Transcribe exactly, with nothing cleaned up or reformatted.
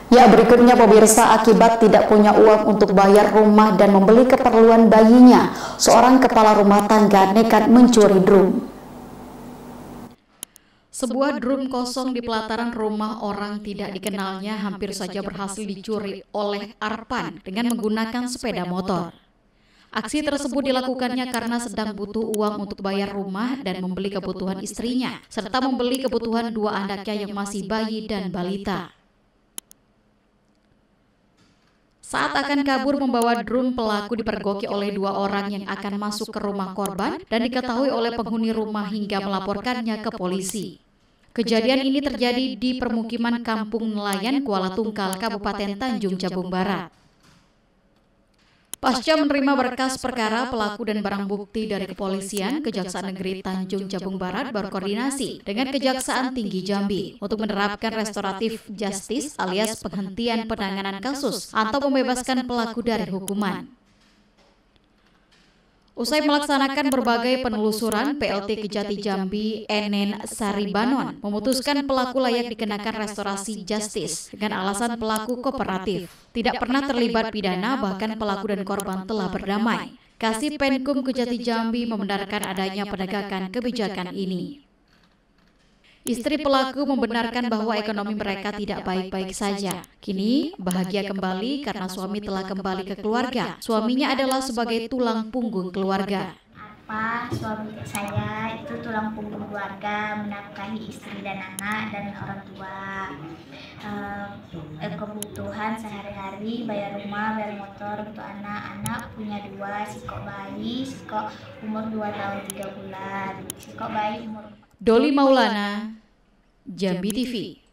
Ya, berikutnya pemirsa, akibat tidak punya uang untuk bayar rumah dan membeli keperluan bayinya, seorang kepala rumah tangga nekat mencuri drum. Sebuah drum kosong di pelataran rumah orang tidak dikenalnya hampir saja berhasil dicuri oleh Arpan dengan menggunakan sepeda motor. Aksi tersebut dilakukannya karena sedang butuh uang untuk bayar rumah dan membeli kebutuhan istrinya, serta membeli kebutuhan dua anaknya yang masih bayi dan balita. Saat akan kabur membawa drum, pelaku dipergoki oleh dua orang yang akan masuk ke rumah korban dan diketahui oleh penghuni rumah hingga melaporkannya ke polisi. Kejadian ini terjadi di permukiman Kampung Nelayan, Kuala Tungkal, Kabupaten Tanjung Jabung Barat. Pasca menerima berkas perkara, pelaku dan barang bukti dari kepolisian, Kejaksaan Negeri Tanjung Jabung Barat berkoordinasi dengan Kejaksaan Tinggi Jambi untuk menerapkan restoratif justice alias penghentian penanganan kasus atau membebaskan pelaku dari hukuman. Usai melaksanakan berbagai penelusuran, P L T Kejati Jambi Enen Saribanon memutuskan pelaku layak dikenakan restorasi justice dengan alasan pelaku kooperatif, tidak pernah terlibat pidana, bahkan pelaku dan korban telah berdamai. Kasih Penkum Kejati Jambi membenarkan adanya penegakan kebijakan ini. Istri pelaku membenarkan bahwa ekonomi mereka tidak baik-baik saja. Kini bahagia kembali karena suami telah kembali ke keluarga. Suaminya adalah sebagai tulang punggung keluarga. Apa suami saya itu tulang punggung keluarga, menafkahi istri dan anak dan orang tua. Eh, kebutuhan sehari-hari, bayar rumah, bayar motor untuk anak-anak, punya dua, sikok bayi, sikok umur dua tahun tiga bulan, sikok bayi umur. Doli Maulana, Jambi T V.